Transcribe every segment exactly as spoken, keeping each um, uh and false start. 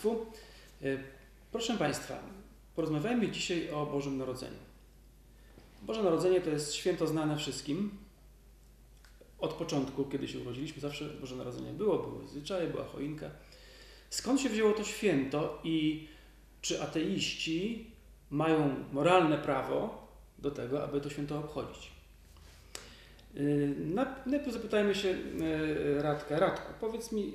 Państwu. Proszę Państwa, porozmawiajmy dzisiaj o Bożym Narodzeniu. Boże Narodzenie to jest święto znane wszystkim. Od początku, kiedy się urodziliśmy, zawsze Boże Narodzenie było, były zwyczaje, była choinka. Skąd się wzięło to święto i czy ateiści mają moralne prawo do tego, aby to święto obchodzić? Najpierw zapytajmy się Radka. Radku, powiedz mi,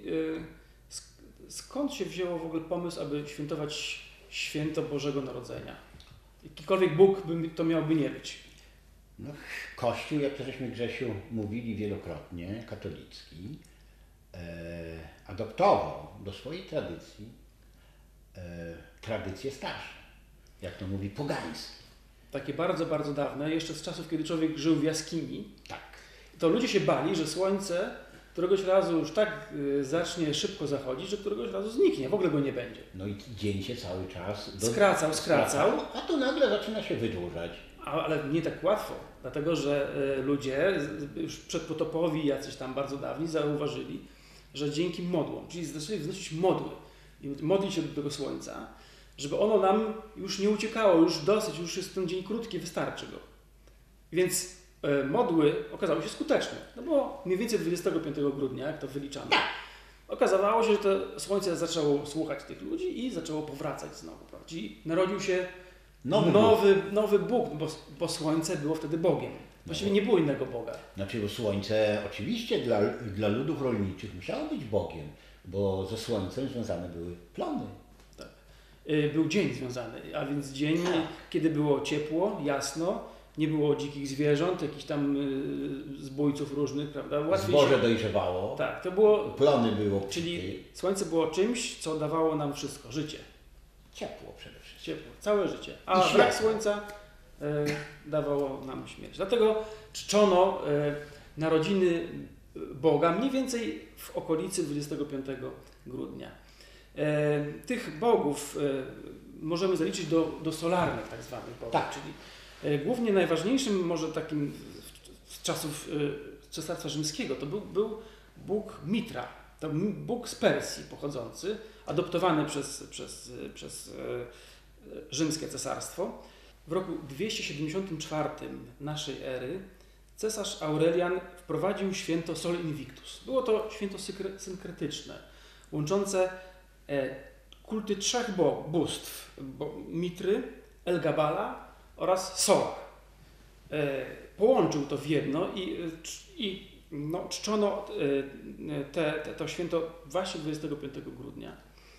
skąd się wzięło w ogóle pomysł, aby świętować święto Bożego Narodzenia? Jakikolwiek Bóg by to miałby nie być. No, Kościół, jak to żeśmy, Grzesiu, mówili wielokrotnie, katolicki, e, adoptował do swojej tradycji e, tradycje starsze, jak to mówi, pogańskie. Takie bardzo, bardzo dawne, jeszcze z czasów, kiedy człowiek żył w jaskini. Tak. To ludzie się bali, że słońce któregoś razu już tak y, zacznie szybko zachodzić, że któregoś razu zniknie, w ogóle go nie będzie. No i dzień się cały czas do... skracał, skracał, a tu nagle zaczyna się wydłużać. A, ale nie tak łatwo, dlatego że y, ludzie już przedpotopowi, jacyś tam bardzo dawni, zauważyli, że dzięki modłom, czyli zaczęli wznosić modły i modlić się do tego słońca, żeby ono nam już nie uciekało, już dosyć, już jest ten dzień krótki, wystarczy go. Więc y, modły okazały się skuteczne, no bo mniej więcej dwudziestego piątego grudnia, jak to wyliczano, okazało się, że to słońce zaczęło słuchać tych ludzi i zaczęło powracać znowu. Prawda? Czyli narodził się nowy, nowy, Bóg. nowy Bóg, bo, bo słońce było wtedy Bogiem. Właściwie nie było innego Boga. Znaczy, bo słońce oczywiście dla, dla ludów rolniczych musiało być Bogiem, bo ze słońcem związane były plony. Tak. Był dzień związany, a więc dzień, tak. kiedy było ciepło, jasno, nie było dzikich zwierząt, jakichś tam zbójców różnych, prawda? Łatwiej Zboże się... dojrzewało, tak, to było, plony było. Czyli słońce było czymś, co dawało nam wszystko, życie. Ciepło przede wszystkim. Ciepło, całe życie. A I brak słońca e, dawało nam śmierć. Dlatego czczono e, narodziny Boga mniej więcej w okolicy dwudziestego piątego grudnia. E, tych bogów e, możemy zaliczyć do, do solarnych tak zwanych bogów, tak. czyli e, głównie najważniejszym może takim z czasów e, Cesarstwa Rzymskiego to był, był Bóg Mitra. To Bóg z Persji pochodzący, adoptowany przez, przez, przez e, rzymskie cesarstwo. W roku dwieście siedemdziesiątym czwartym naszej ery cesarz Aurelian wprowadził święto Sol Invictus. Było to święto synkretyczne, łączące e, kulty trzech bo, bóstw, bo, Mitry, Elgabala oraz Sola. E, połączył to w jedno i, i no, czczono te, te, to święto właśnie dwudziestego piątego grudnia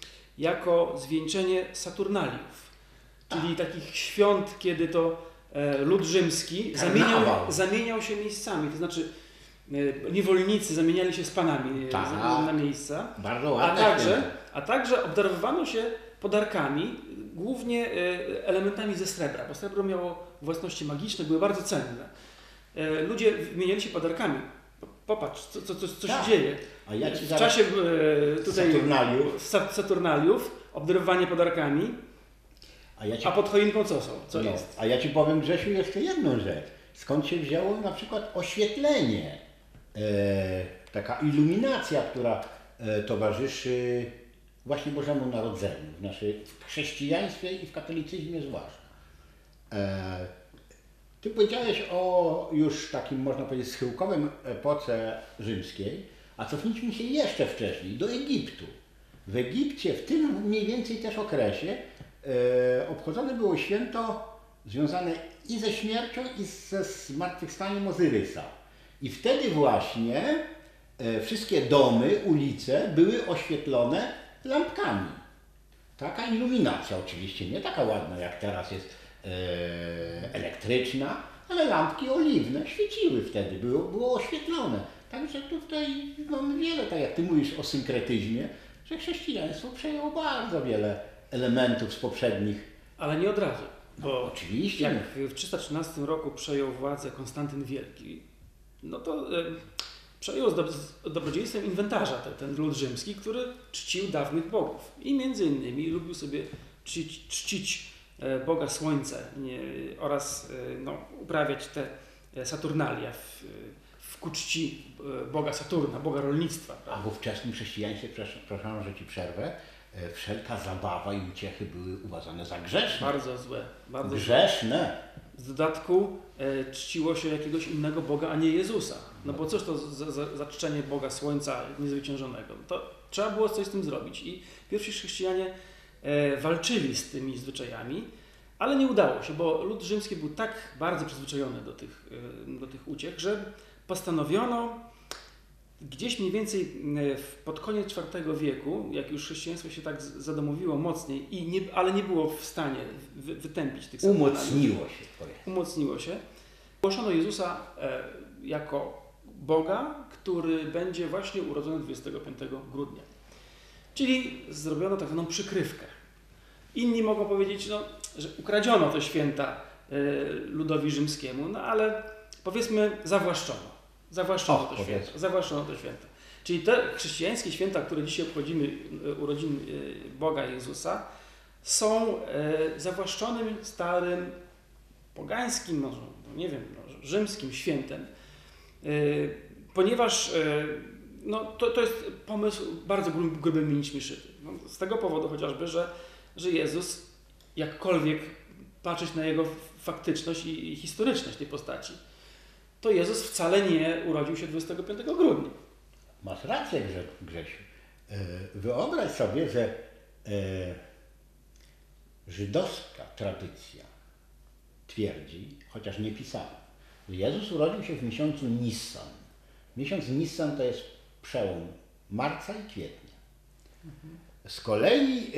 jako zwieńczenie Saturnaliów, czyli takich świąt, kiedy to lud rzymski zamieniał, zamieniał się miejscami, to znaczy niewolnicy zamieniali się z panami Ta, na miejsca, bardzo ładne a, także, a także obdarowywano się podarkami, głównie elementami ze srebra, bo srebro miało własności magiczne, były bardzo cenne. Ludzie wymieniali się podarkami. Popatrz, co, co, co, co tak. się dzieje. A ja ci w czasie e, tutaj Saturnaliów. Saturnaliów, obdarowanie podarkami, a, ja ci... a pod choinką co są? Co no, jest? A ja ci powiem, Grzesiu, jeszcze jedną rzecz. Skąd się wzięło na przykład oświetlenie, e, taka iluminacja, która e, towarzyszy właśnie Bożemu Narodzeniu w naszej w chrześcijaństwie i w katolicyzmie zwłaszcza. E, Ty powiedziałeś o już takim, można powiedzieć, schyłkowym epoce rzymskiej, a cofnijmy się jeszcze wcześniej, do Egiptu. W Egipcie w tym mniej więcej też okresie e, obchodzone było święto związane i ze śmiercią, i ze zmartwychwstaniem Ozyrysa. I wtedy właśnie e, wszystkie domy, ulice były oświetlone lampkami. Taka iluminacja oczywiście, nie taka ładna jak teraz jest e, elektryczna, ale lampki oliwne świeciły wtedy, było, było oświetlone. Także tutaj mamy wiele, tak jak ty mówisz o synkretyzmie, że chrześcijaństwo przejęło bardzo wiele elementów z poprzednich. Ale nie od razu. Bo no, oczywiście. Jak w trzysta trzynastym roku przejął władzę Konstantyn Wielki, no to e, przejął z, do, z dobrodziejstwem inwentarza ten, ten lud rzymski, który czcił dawnych bogów. I między innymi lubił sobie czcić, czcić e, Boga Słońca nie, oraz e, no, uprawiać te Saturnalia w, w ku czci Boga Saturna, Boga rolnictwa. A w ówczesnym chrześcijaństwie, przepraszam, że ci przerwę, e, wszelka zabawa i uciechy były uważane za grzeszne. Bardzo złe. Bardzo Grzeszne. W dodatku e, czciło się jakiegoś innego Boga, a nie Jezusa. No bo cóż to za, za, za czczenie Boga Słońca niezwyciężonego? To trzeba było coś z tym zrobić i pierwsi chrześcijanie e, walczyli z tymi zwyczajami, ale nie udało się, bo lud rzymski był tak bardzo przyzwyczajony do tych, e, do tych uciech, że postanowiono gdzieś mniej więcej pod koniec czwartego wieku, jak już chrześcijaństwo się tak zadomowiło mocniej, i nie, ale nie było w stanie wy, wytępić tych saturnaliów. Umocniło się. Powiem. Umocniło się. Głoszono Jezusa e, jako Boga, który będzie właśnie urodzony dwudziestego piątego grudnia. Czyli zrobiono tak zwaną przykrywkę. Inni mogą powiedzieć, no, że ukradziono te święta e, ludowi rzymskiemu, no ale powiedzmy zawłaszczono. Zawłaszczono Och, to święto. Zawłaszczono to święto. Czyli te chrześcijańskie święta, które dzisiaj obchodzimy, urodzin Boga Jezusa, są zawłaszczonym, starym, pogańskim, może, nie wiem, no, rzymskim świętem, ponieważ no, to, to jest pomysł bardzo grubymi nićmi szyty. No, z tego powodu chociażby, że, że Jezus, jakkolwiek patrzeć na jego faktyczność i, i historyczność tej postaci, to Jezus wcale nie urodził się dwudziestego piątego grudnia. Masz rację, Grzesiu. Wyobraź sobie, że żydowska tradycja twierdzi, chociaż nie pisała, że Jezus urodził się w miesiącu Nissan. Miesiąc Nissan to jest przełom marca i kwietnia. Z kolei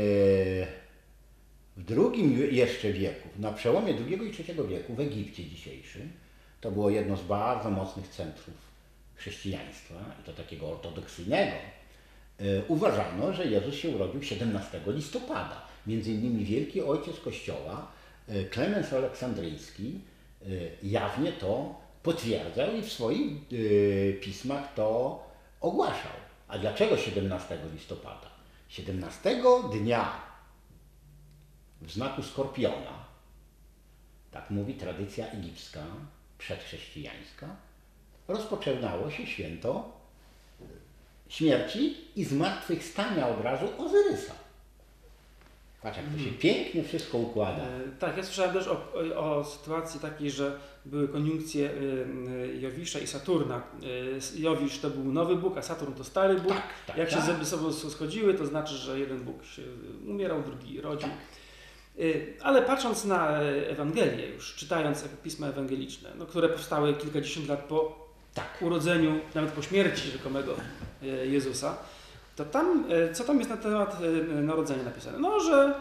w drugim jeszcze wieku, na przełomie drugiego i trzeciego wieku w Egipcie dzisiejszym, to było jedno z bardzo mocnych centrów chrześcijaństwa, i to takiego ortodoksyjnego. Uważano, że Jezus się urodził siedemnastego listopada. Między innymi wielki ojciec Kościoła, Klemens Aleksandryjski, jawnie to potwierdzał i w swoich pismach to ogłaszał. A dlaczego siedemnastego listopada? siedemnastego dnia w znaku Skorpiona, tak mówi tradycja egipska, przedchrześcijańska, rozpoczynało się święto śmierci i zmartwychwstania obrazu Ozyrysa. Patrz, jak to się hmm. pięknie wszystko układa. E, tak, ja słyszałem też o, o, o sytuacji takiej, że były koniunkcje y, Jowisza i Saturna. Y, Jowisz to był nowy Bóg, a Saturn to stary Bóg. Tak, tak, jak tak. się ze sobą schodziły, to znaczy, że jeden Bóg się umierał, drugi rodził. Tak. Ale patrząc na Ewangelię już, czytając pisma ewangeliczne, no, które powstały kilkadziesiąt lat po tak. urodzeniu, nawet po śmierci rzekomego Jezusa, to tam, co tam jest na temat narodzenia napisane? No, że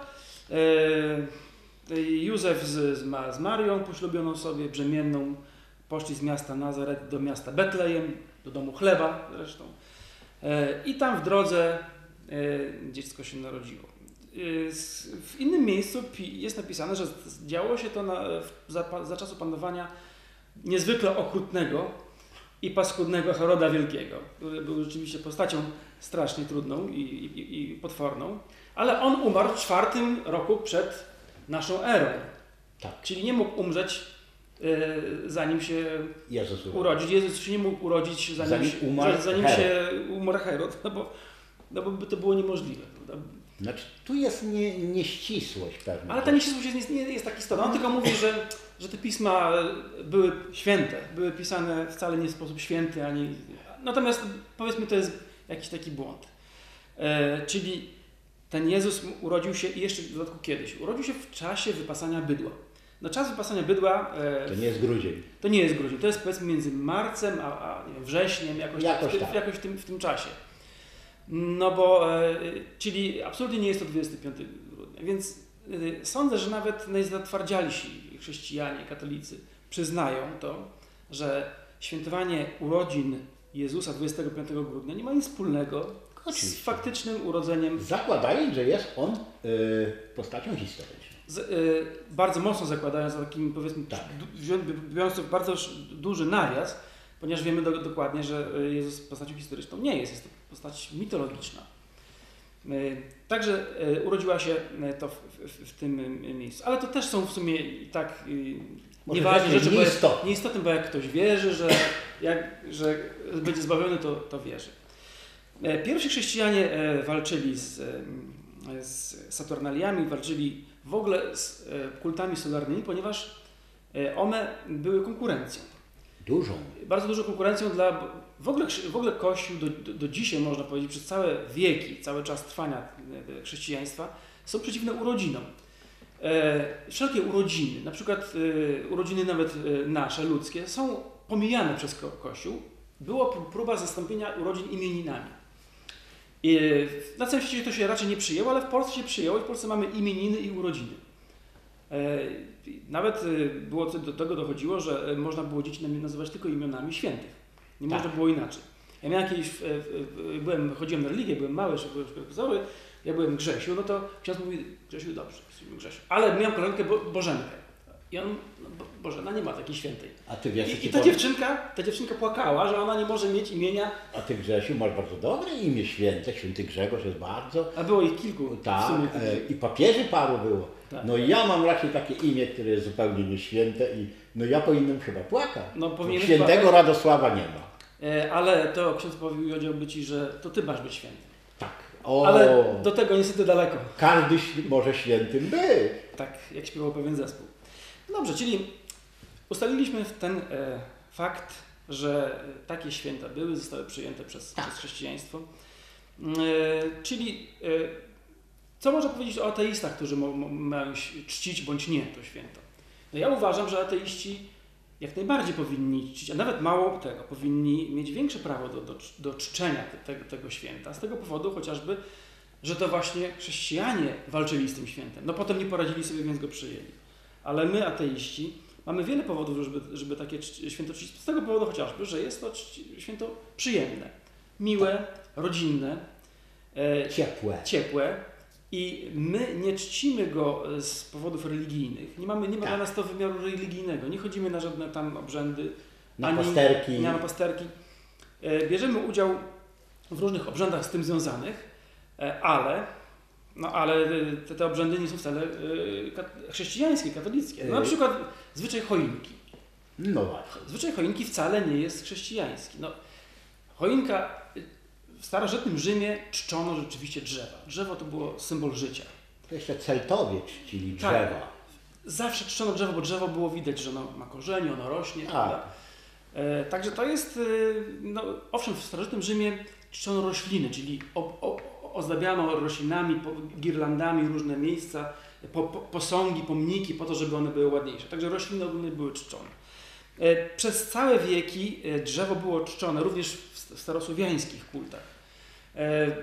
Józef z, z Marią poślubioną sobie, brzemienną, poszli z miasta Nazaret do miasta Betlejem, do domu chleba zresztą. I tam w drodze dziecko się narodziło. W innym miejscu jest napisane, że działo się to na, za, za czasu panowania niezwykle okrutnego i paskudnego Heroda Wielkiego, który był rzeczywiście postacią strasznie trudną i, i, i potworną, ale on umarł w czwartym roku przed naszą erą. Tak. Czyli nie mógł umrzeć e, zanim się Jezus urodzić. Jezus się nie mógł urodzić zanim, zanim, się, umarł, zanim się umarł Herod, no bo, no bo by to było niemożliwe. Prawda? Znaczy, tu jest nie, nieścisłość pewna. Ale ta nieścisłość jest, nie jest tak istotna. On tylko mówi, że, że te pisma były święte, były pisane wcale nie w sposób święty, ani... Natomiast powiedzmy, to jest jakiś taki błąd. E, czyli ten Jezus urodził się i jeszcze w dodatku kiedyś. Urodził się w czasie wypasania bydła. No czas wypasania bydła... E, to nie jest grudzień. To nie jest grudzień. To jest powiedzmy między marcem a, a nie wiem, wrześniem, jakoś, jakoś, tak, tak. w, jakoś w, tym, w tym czasie. No bo, e, czyli absolutnie nie jest to dwudziestego piątego grudnia, więc e, sądzę, że nawet najzatwardzialsi chrześcijanie, katolicy przyznają to, że świętowanie urodzin Jezusa dwudziestego piątego grudnia nie ma nic wspólnego Oczywiście. z faktycznym urodzeniem. Zakładając, że jest on y, postacią historyczną. Z, y, bardzo mocno zakładając, takim powiedzmy, tak. biorąc to bardzo duży nawias, ponieważ wiemy do, dokładnie, że Jezus postacią historyczną nie jest, jest to postać mitologiczna. Także urodziła się to w, w, w tym miejscu. Ale to też są w sumie i tak nieważne rzeczy, bo nieistotne, bo jak ktoś wierzy, że, jak, że będzie zbawiony, to, to wierzy. Pierwsi chrześcijanie walczyli z, z Saturnaliami, walczyli w ogóle z kultami solarnymi, ponieważ one były konkurencją. Dużą. Bardzo dużą konkurencją dla... W ogóle, w ogóle Kościół do, do, do dzisiaj, można powiedzieć, przez całe wieki, cały czas trwania chrześcijaństwa są przeciwne urodzinom. E, wszelkie urodziny, na przykład e, urodziny nawet e, nasze, ludzkie, są pomijane przez ko Kościół. Była próba zastąpienia urodzin imieninami. I na całym świecie to się raczej nie przyjęło, ale w Polsce się przyjęło i w Polsce mamy imieniny i urodziny. E, nawet było do tego dochodziło, że można było dzieci nazywać tylko imionami świętych. Nie tak. można było inaczej. Ja miałem kiedyś, byłem, chodziłem na religię, byłem mały, że byłem szkoły, ja byłem Grzesiu, no to ksiądz mówi, Grzesiu, dobrze, Grzesiu. Ale miałem koleżankę Bo Bożenkę. I on, no, Bożena nie ma takiej świętej. A ty wiesz, I, i ta powiem... dziewczynka, ta dziewczynka płakała, że ona nie może mieć imienia. A ty, Grzesiu, masz bardzo dobre imię święte, święty Grzegorz jest bardzo. A było ich kilku. Tak, w sumie. I papieży paru było. Tak. No i ja mam raczej takie imię, które jest zupełnie nieświęte i no ja powinienem chyba płakać. No, świętego płakać. Radosława nie ma. E, ale to ksiądz powiedziałby ci, że to ty masz być święty. Tak. O, ale do tego niestety daleko. Każdy może świętym być. Tak, jak śpiewał pewien zespół. Dobrze, czyli ustaliliśmy ten e, fakt, że takie święta były, zostały przyjęte przez, tak. przez chrześcijaństwo. E, czyli e, co można powiedzieć o ateistach, którzy mają czcić bądź nie to święto? No ja uważam, że ateiści jak najbardziej powinni czcić, a nawet mało tego, powinni mieć większe prawo do, do, do czczenia te, te, tego święta. Z tego powodu chociażby, że to właśnie chrześcijanie walczyli z tym świętem. No potem nie poradzili sobie, więc go przyjęli. Ale my, ateiści, mamy wiele powodów, żeby, żeby takie święto czcić. Z tego powodu chociażby, że jest to święto przyjemne, miłe, rodzinne, e, ciepłe. ciepłe. I my nie czcimy go z powodów religijnych. Nie mamy, nie ma tak. dla nas to wymiaru religijnego. Nie chodzimy na żadne tam obrzędy. Na ani pasterki. Na pasterki. E, bierzemy udział w różnych obrzędach z tym związanych, e, ale, no, ale te, te obrzędy nie są wcale e, chrześcijańskie, katolickie. No, na przykład zwyczaj choinki. No właśnie. Zwyczaj choinki wcale nie jest chrześcijański. No, choinka... W starożytnym Rzymie czczono rzeczywiście drzewa. Drzewo to było symbol życia. To jeszcze Celtowie czcili drzewa. Tak. Zawsze czczono drzewo, bo drzewo było widać, że ono ma korzenie, ono rośnie. Prawda? E, także to jest, no, owszem, w starożytnym Rzymie czczono rośliny, czyli o, o, ozdabiano roślinami, girlandami różne miejsca, po, po, posągi, pomniki, po to, żeby one były ładniejsze. Także rośliny ogólnie były czczone. E, przez całe wieki drzewo było czczone, również w starosłowiańskich kultach. E,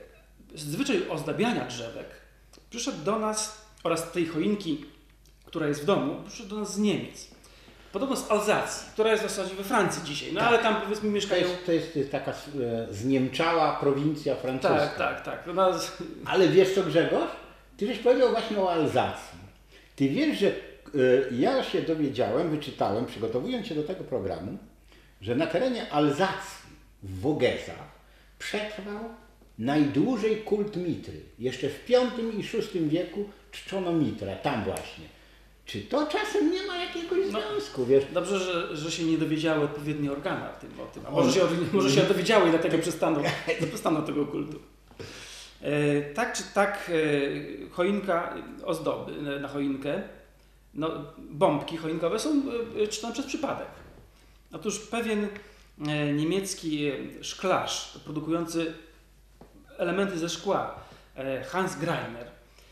zwyczaj ozdabiania drzewek przyszedł do nas, oraz tej choinki, która jest w domu, przyszedł do nas z Niemiec. Podobno z Alzacji, która jest w zasadzie we Francji dzisiaj, no tak. ale tam powiedzmy mieszkają... To jest, to jest taka zniemczała prowincja francuska. Tak, tak, tak. No... Ale wiesz co, Grzegorz? Ty żeś powiedział właśnie o Alzacji. Ty wiesz, że y, ja się dowiedziałem, wyczytałem, przygotowując się do tego programu, że na terenie Alzacji, w Vogezach, przetrwał najdłużej kult Mitry. Jeszcze w piątym i szóstym wieku czczono Mitrę, tam właśnie. Czy to czasem nie ma jakiegoś związku, no, wiesz? Dobrze, że, że się nie dowiedziały odpowiednie organy o tym. O tym. A może, się, może się dowiedziały i dlatego przestaną, przestaną tego kultu. E, tak czy tak, e, choinka, ozdoby na choinkę, no, bombki choinkowe są e, czczone przez przypadek. Otóż pewien e, niemiecki szklarz produkujący elementy ze szkła, e, Hans Greiner,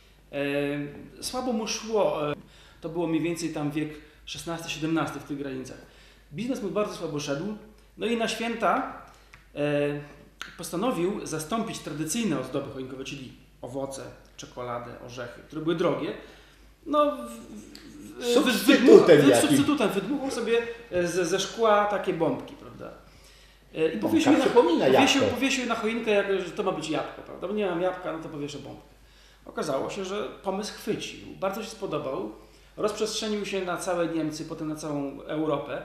e, słabo mu szło. E, To było mniej więcej tam wiek szesnasty siedemnasty w tych granicach. Biznes mu bardzo słabo szedł, no i na święta e, postanowił zastąpić tradycyjne ozdoby choinkowe, czyli owoce, czekoladę, orzechy, które były drogie, no w, substytutem, w, substytutem wydmuchał sobie ze, ze szkła takie bombki, prawda? E, I powiesił na, powiesił, powiesił na choinkę, jak, że to ma być jabłko, prawda? Bo nie mam jabłka, no to powieszę bombkę. Okazało się, że pomysł chwycił, bardzo się spodobał. Rozprzestrzenił się na całe Niemcy, potem na całą Europę.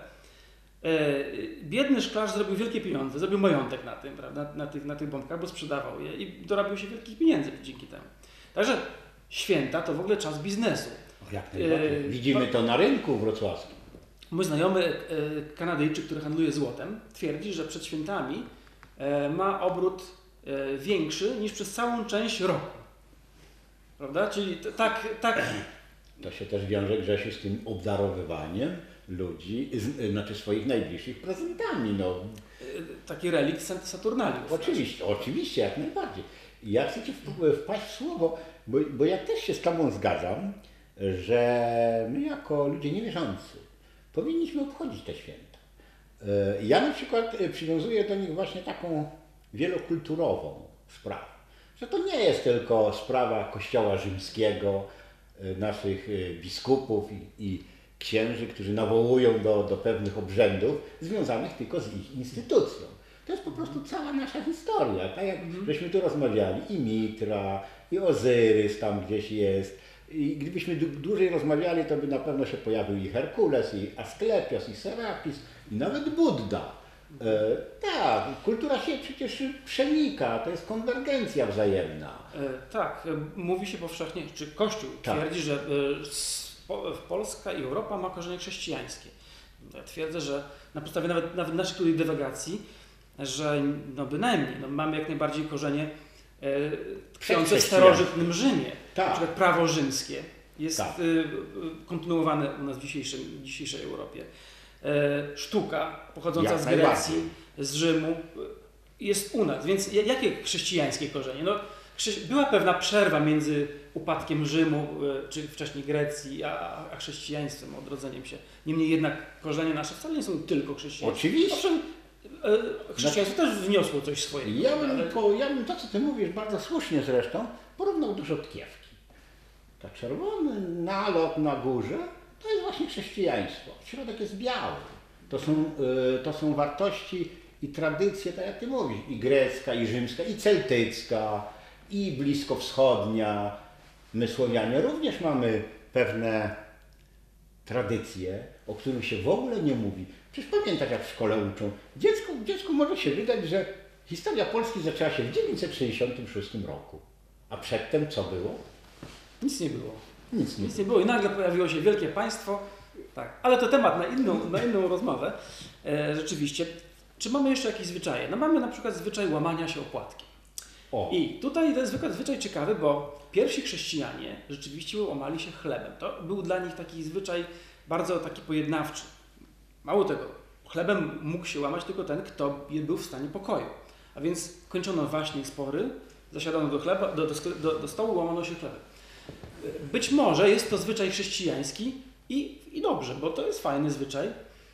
Biedny szklarz zrobił wielkie pieniądze, zrobił majątek na tym, prawda? Na tych, na tych bombkach, bo sprzedawał je i dorobił się wielkich pieniędzy dzięki temu. Także święta to w ogóle czas biznesu. Jak najbardziej. Widzimy to na rynku wrocławskim. Mój znajomy Kanadyjczyk, który handluje złotem, twierdzi, że przed świętami ma obrót e, większy niż przez całą część roku. Prawda? Czyli t- tak, tak. To się też wiąże, Grzesiu, z tym obdarowywaniem ludzi, z, znaczy swoich najbliższych prezentami. No. Taki relikt Saturnaliów. Oczywiście, oczywiście, jak najbardziej. Ja chcę Ci wpaść w słowo, bo, bo ja też się z Tobą zgadzam, że my jako ludzie niewierzący powinniśmy obchodzić te święta. Ja na przykład przywiązuję do nich właśnie taką wielokulturową sprawę, że to nie jest tylko sprawa Kościoła rzymskiego, naszych biskupów i, i księży, którzy nawołują do, do pewnych obrzędów związanych tylko z ich instytucją. To jest po prostu cała nasza historia. Tak jak mm. żeśmy tu rozmawiali, i Mitra, i Ozyrys tam gdzieś jest. I gdybyśmy dłużej rozmawiali, to by na pewno się pojawił i Herkules, i Asklepios, i Serapis, i nawet Budda. E, tak, kultura się przecież przenika, to jest konwergencja wzajemna. E, tak, mówi się powszechnie, czy Kościół tak. twierdzi, że e, Polska i Europa ma korzenie chrześcijańskie. Ja twierdzę, że na podstawie nawet, nawet naszych tutaj dywagacji, że no bynajmniej no mamy jak najbardziej korzenie e, tkwiące w starożytnym Rzymie. Tak. Na przykład prawo rzymskie jest tak. e, kontynuowane u nas w dzisiejszym, dzisiejszej Europie. E, sztuka pochodząca jak z Grecji, z Rzymu jest u nas. Więc jakie chrześcijańskie korzenie? No, była pewna przerwa między upadkiem Rzymu, czy wcześniej Grecji, a, a chrześcijaństwem, odrodzeniem się. Niemniej jednak korzenie nasze wcale nie są tylko chrześcijańskie. Oczywiście. Owszem, e, chrześcijaństwo znaczy, też wniosło coś swojego. Ja bym, ale... po, ja bym to, co Ty mówisz, bardzo słusznie zresztą, porównał do rzodkiewki. Ta czerwony nalot na górze to jest właśnie chrześcijaństwo. Środek jest biały. To są, y, to są wartości i tradycje, tak jak Ty mówisz, i grecka, i rzymska, i celtycka, i bliskowschodnia. My Słowianie również mamy pewne tradycje, o których się w ogóle nie mówi. Przecież pamiętasz, jak w szkole uczą. Dziecku, dziecku może się wydać, że historia Polski zaczęła się w dziewięćset sześćdziesiątym szóstym roku. A przedtem co było? Nic nie było. Nic nie, Nic nie było i nagle pojawiło się wielkie państwo. Tak, ale to temat na inną, na inną rozmowę. E, rzeczywiście. Czy mamy jeszcze jakieś zwyczaje? No mamy na przykład zwyczaj łamania się opłatkiem. O. I tutaj to jest zwyczaj ciekawy, bo pierwsi chrześcijanie rzeczywiście łamali się chlebem. To był dla nich taki zwyczaj bardzo taki pojednawczy. Mało tego, chlebem mógł się łamać tylko ten, kto był w stanie pokoju. A więc kończono waśnie i spory, zasiadano do, chleba, do, do, do stołu, łamano się chlebem. Być może jest to zwyczaj chrześcijański i, i dobrze, bo to jest fajny zwyczaj.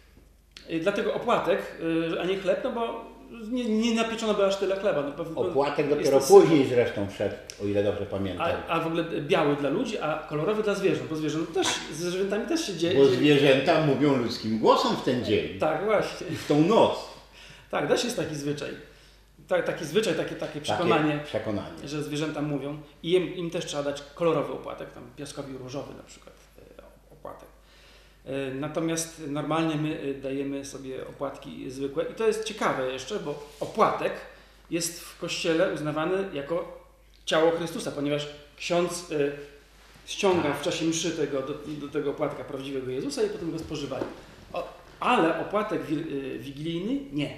Dlatego opłatek, a nie chleb, no bo nie, nie napieczono by aż tyle chleba. No, opłatek dopiero później zresztą wszedł, o ile dobrze pamiętam. A, a w ogóle biały dla ludzi, a kolorowy dla zwierząt, bo zwierząt też, z zwierzętami też się dzieje. Bo zwierzęta mówią ludzkim głosem w ten dzień. Tak, właśnie. I w tą noc. Tak, też jest taki zwyczaj. Tak, taki zwyczaj, takie, takie przekonanie, takie przekonanie, że zwierzęta mówią i im, im też trzeba dać kolorowy opłatek, tam piaskowi różowy na przykład opłatek. Natomiast normalnie my dajemy sobie opłatki zwykłe i to jest ciekawe jeszcze, bo opłatek jest w Kościele uznawany jako ciało Chrystusa, ponieważ ksiądz ściąga w czasie mszy tego, do, do tego opłatka prawdziwego Jezusa i potem go spożywają. O, ale opłatek wigilijny nie.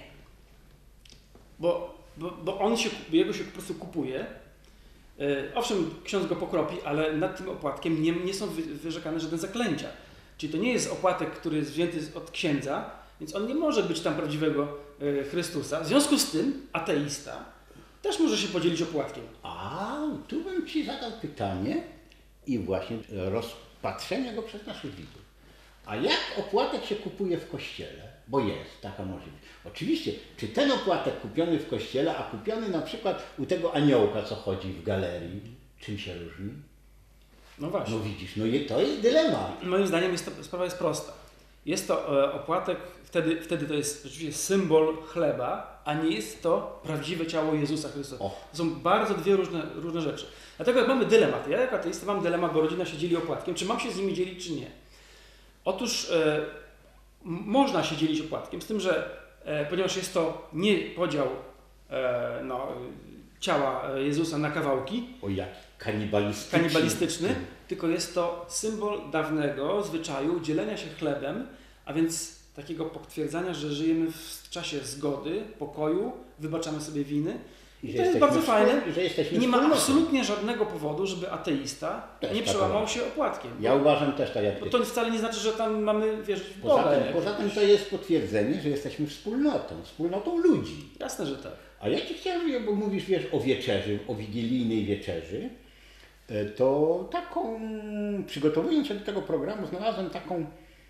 Bo, bo, bo on się, jego się po prostu kupuje. Owszem, ksiądz go pokropi, ale nad tym opłatkiem nie, nie są wyrzekane żadne zaklęcia. Czyli to nie jest opłatek, który jest wzięty od księdza, więc on nie może być tam prawdziwego Chrystusa. W związku z tym ateista też może się podzielić opłatkiem. A, tu bym Ci zadał pytanie i właśnie rozpatrzenia go przez naszych widzów. A jak opłatek się kupuje w Kościele? Bo jest taka możliwość. Oczywiście, czy ten opłatek kupiony w Kościele, a kupiony na przykład u tego aniołka, co chodzi w galerii, czym się różni? No właśnie. No widzisz, no i to jest dylemat. Moim zdaniem jest to, sprawa jest prosta. Jest to e, opłatek, wtedy, wtedy to jest rzeczywiście symbol chleba, a nie jest to prawdziwe ciało Jezusa Chrystusa. O. To są bardzo dwie różne, różne rzeczy. Dlatego jak mamy dylemat, ja jako ateista mam dylemat, bo rodzina się dzieli opłatkiem, czy mam się z nimi dzielić, czy nie. Otóż e, można się dzielić opłatkiem, z tym, że e, ponieważ jest to nie podział e, no, ciała Jezusa na kawałki, o jaki kanibalistyczny, kanibalistyczny, tylko jest to symbol dawnego zwyczaju dzielenia się chlebem, a więc takiego potwierdzania, że żyjemy w czasie zgody, pokoju, wybaczamy sobie winy I że to jest jesteśmy bardzo wspól- fajne. i że jesteśmy I nie ma wspólnotą. absolutnie żadnego powodu, żeby ateista Też nie tak przełamał uważam. się opłatkiem. Ja uważam też tak jak Bo ty. to wcale nie znaczy, że tam mamy wierzyć w Poza Boga. tym, nie? poza tym to jest potwierdzenie, że jesteśmy wspólnotą, wspólnotą ludzi. Jasne, że tak. A ja Ci chciałem, bo mówisz, wiesz, o wieczerzy, o wigilijnej wieczerzy, e, to taką, przygotowując się do tego programu, znalazłem taką,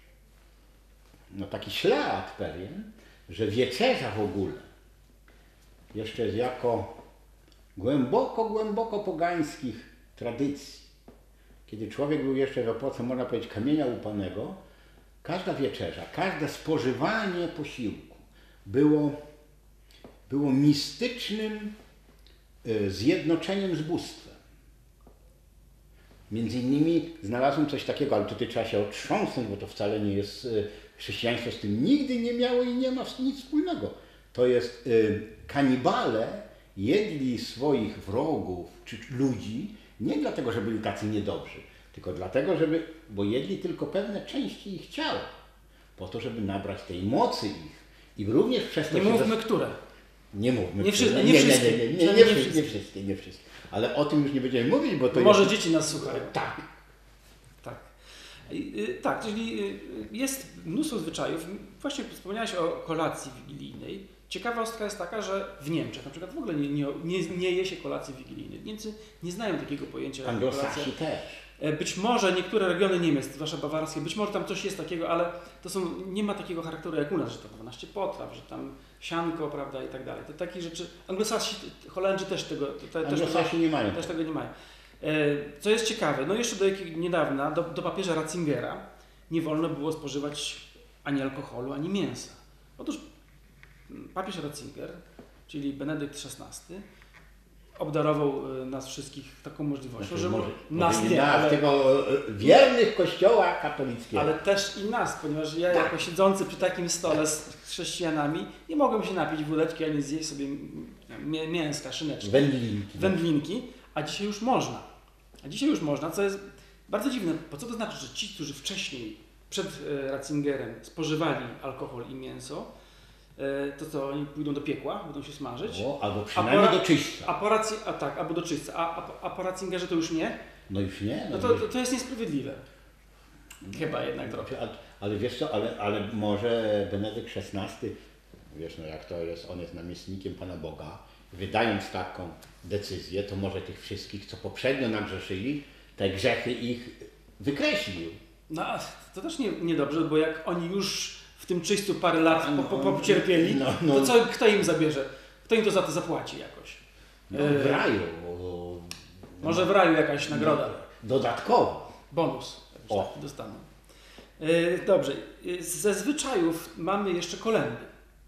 no taki ślad pewien, że wieczerza w ogóle, jeszcze jest jako głęboko, głęboko pogańskich tradycji, kiedy człowiek był jeszcze w epoce, można powiedzieć, kamienia łupanego, każda wieczerza, każde spożywanie posiłku było, było mistycznym y, zjednoczeniem z bóstwem. Między innymi znalazłem coś takiego, ale tutaj trzeba się otrząsnąć, bo to wcale nie jest, y, chrześcijaństwo z tym nigdy nie miało i nie ma nic wspólnego. To jest, y, kanibale jedli swoich wrogów czy ludzi nie dlatego, że byli tacy niedobrzy, tylko dlatego, żeby, bo jedli tylko pewne części ich ciała, po to, żeby nabrać tej mocy ich. I również przez to Nie się mówmy, zas- które. Nie mówmy. Nie które- wszyscy- nie nie, nie, wszystkie. nie, nie, nie, nie, Przynajmniej nie wszy- wszystkie. nie wszystkie, nie wszystkie. Ale o tym już nie będziemy mówić, bo to Może jest... dzieci nas słuchają. Tak. Tak. I, y, tak, czyli y, jest mnóstwo zwyczajów. Właśnie wspomniałeś o kolacji wigilijnej. Ciekawostka jest taka, że w Niemczech na przykład w ogóle nie, nie, nie, nie je się kolacji wigilijnej. Niemcy nie znają takiego pojęcia jak kolacja. Anglosasi też. E, Być może niektóre regiony Niemiec, zwłaszcza bawarskie, być może tam coś jest takiego, ale to są, nie ma takiego charakteru jak u nas, że to dwanaście potraw, że tam sianko, prawda, i tak dalej. To takie rzeczy, Anglosasi, Holendrzy też tego, te, też, tego, Anglosasi nie mają. też tego nie mają. E, Co jest ciekawe, no jeszcze do jakiego, niedawna, do, do papieża Ratzingera nie wolno było spożywać ani alkoholu, ani mięsa. Otóż papież Ratzinger, czyli Benedykt szesnasty, obdarował e, nas wszystkich taką możliwością, Znaczy, że może, nas może nie, nas, ale, tego e, wiernych kościoła katolickiego. ale też i nas, ponieważ ja Tak. jako siedzący przy takim stole z chrześcijanami nie mogłem się napić wódeczki ani zjeść sobie mię- mięska, szyneczki, Wędlinki. wędlinki, a dzisiaj już można. A dzisiaj już można, co jest bardzo dziwne. Po co to znaczy, że ci, którzy wcześniej, przed e, Ratzingerem spożywali alkohol i mięso, e, to co, oni pójdą do piekła, będą się smażyć? O, albo przynajmniej A po- do czyśćca. A po, racji, a tak, albo do czyśćca, a, a, a po Ratzingerze to już nie? No już nie. No No to, już- to, to jest niesprawiedliwe. Chyba jednak trochę. A- Ale wiesz co, ale, ale może Benedykt szesnasty, wiesz no jak to jest, on jest namiestnikiem Pana Boga, wydając taką decyzję, to może tych wszystkich, co poprzednio nagrzeszyli, te grzechy ich wykreślił. No, a to też nie, niedobrze, bo jak oni już w tym czyśćcu parę lat po, po, No, po cierpieli, no, no. to co, kto im zabierze? Kto im to za to zapłaci jakoś? No, E, w raju. bo- Może w raju jakaś nagroda, No, dodatkowo. bonus jakiś O. taki dostaną. E, Dobrze, E, ze zwyczajów mamy jeszcze kolendy.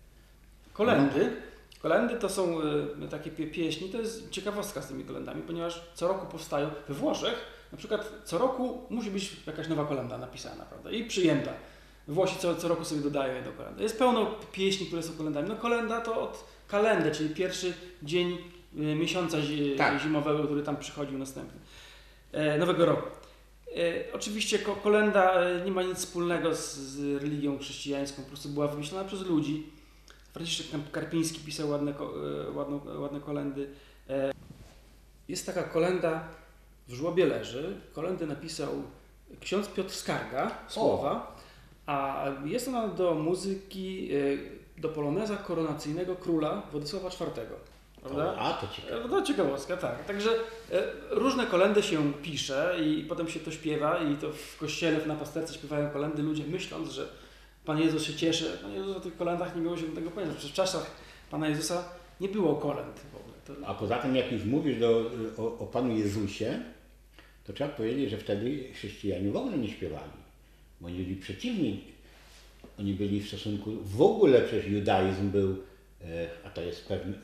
Kolendy, kolendy to są e, takie pie- pieśni, to jest ciekawostka z tymi kolendami, ponieważ co roku powstają we Włoszech, na przykład co roku musi być jakaś nowa kolenda napisana, prawda, i przyjęta. Włosi co, co roku sobie dodają je do kolendy. Jest pełno pieśni, które są kolendami. No kolenda to od kalendy, czyli pierwszy dzień y, miesiąca zi- Tak. zimowego, który tam przychodził następny, e, nowego roku. E, oczywiście ko- kolenda e, nie ma nic wspólnego z, z religią chrześcijańską, po prostu była wymyślona przez ludzi. Franciszek Karpiński pisał ładne, ko- e, ładną, ładne kolendy. E, jest taka kolenda w żłobie leży. Kolendę napisał ksiądz Piotr Skarga, słowa, a jest ona do muzyki, e, do poloneza koronacyjnego króla Władysława czwartego. Prawda? A, to ciekawe. No ciekawostka, tak. Także e, różne kolendy się pisze i potem się to śpiewa i to w kościele, na pasterce śpiewają kolendy ludzie myśląc, że Pan Jezus się cieszy. Pan Jezus o tych kolendach nie miał się tego pojęcia. Przecież w czasach Pana Jezusa nie było kolęd w ogóle. To... A poza tym, jak już mówisz do, o, o Panu Jezusie, to trzeba powiedzieć, że wtedy chrześcijanie w ogóle nie śpiewali. Bo oni byli przeciwni. Oni byli w stosunku, w ogóle przecież judaizm był, e, a to jest pewne,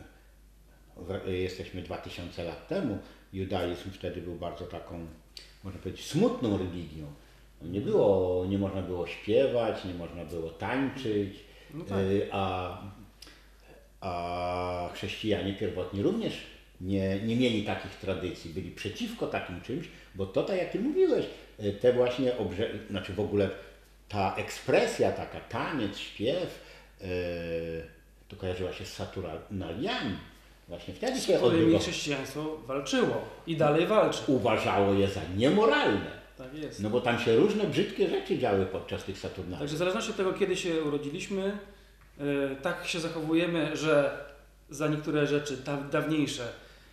w- jesteśmy dwa tysiące lat temu, judaizm wtedy był bardzo taką, można powiedzieć, smutną religią. Nie było, nie można było śpiewać, nie można było tańczyć, No tak. e, a, a chrześcijanie pierwotni również nie, nie mieli takich tradycji, byli przeciwko takim czymś, bo to, tak jak Ty mówiłeś, e, te właśnie, obrze- znaczy w ogóle ta ekspresja, taka taniec, śpiew, e, to kojarzyła się z Saturnaliami. Właśnie wtedy z się którymi odbyło. chrześcijaństwo walczyło i dalej walczy. Uważało je za niemoralne. Tak jest. No bo tam się różne brzydkie rzeczy działy podczas tych Saturnaliów. Także w zależności od tego, kiedy się urodziliśmy, yy, tak się zachowujemy, że za niektóre rzeczy da, dawniejsze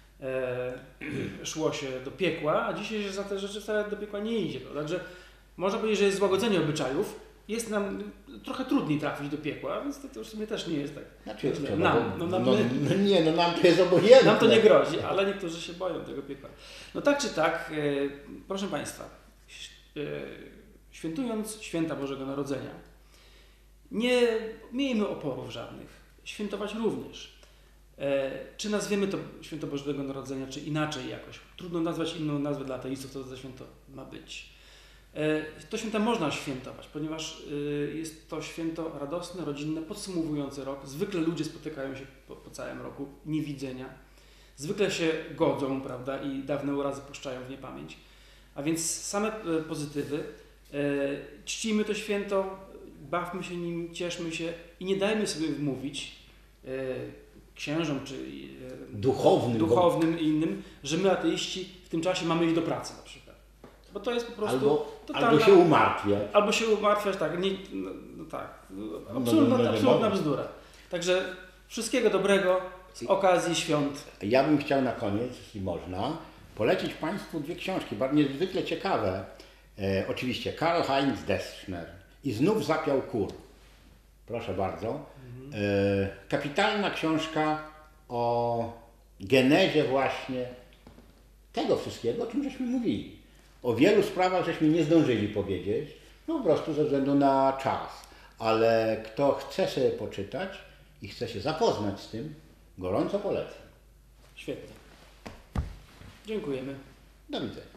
yy, szło się do piekła, a dzisiaj że za te rzeczy wcale do piekła nie idzie. Także można powiedzieć, że jest złagodzenie obyczajów. Jest nam trochę trudniej trafić do piekła, więc to, to już w sumie też nie jest tak. Znaczy, źle. trzeba, nam, bo- no, nam, no, my, no nie, no nam to jest obojętne. nam to nie grozi, ale niektórzy się boją tego piekła. No tak czy tak, yy, proszę Państwa, yy, świętując święta Bożego Narodzenia, nie miejmy oporów żadnych. Świętować również. E, czy nazwiemy to święto Bożego Narodzenia, czy inaczej jakoś. Trudno nazwać inną nazwę dla ateistów, co to za święto ma być. E, to święta można świętować, ponieważ e, jest to święto radosne, rodzinne, podsumowujące rok. Zwykle ludzie spotykają się po, po całym roku niewidzenia. Zwykle się godzą, prawda, i dawne urazy puszczają w niepamięć. A więc same e, pozytywy. E, czcimy to święto, bawmy się nim, cieszmy się i nie dajmy sobie wmówić e, księżom czy e, Duchownym, duchownym i innym, że my ateiści w tym czasie mamy iść do pracy na przykład. Bo to jest po prostu Albo, totalna, albo się umartwiać. albo się umartwiać, tak, nie, no, no tak, absolutna, no, no, no, absolutna no. bzdura. Także wszystkiego dobrego z okazji świąt. Ja bym chciał na koniec, jeśli można, polecić Państwu dwie książki, bardzo niezwykle ciekawe. E, oczywiście Karl-Heinz Deschner i Znów zapiał kur. Proszę bardzo. E, kapitalna książka o genezie właśnie tego wszystkiego, o czym żeśmy mówili. O wielu sprawach żeśmy nie zdążyli powiedzieć, no po prostu ze względu na czas. Ale kto chce sobie poczytać i chce się zapoznać z tym, gorąco polecam. Świetnie. Dziękujemy. Do widzenia.